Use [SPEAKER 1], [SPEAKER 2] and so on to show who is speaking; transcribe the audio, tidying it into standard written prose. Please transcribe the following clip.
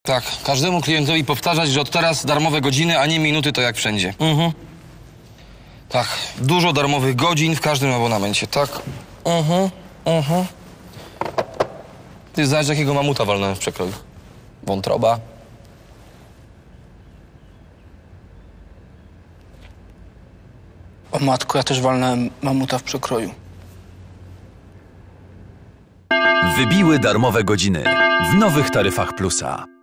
[SPEAKER 1] Tak, każdemu klientowi powtarzać, że od teraz darmowe godziny, a nie minuty, to jak wszędzie. Tak, dużo darmowych godzin w każdym abonamencie, tak? Ty znasz, jakiego mamuta walnąłem w przekroju? Wątroba.
[SPEAKER 2] O matko, ja też walnąłem mamuta w przekroju.
[SPEAKER 3] Wybiły darmowe godziny w nowych taryfach Plusa.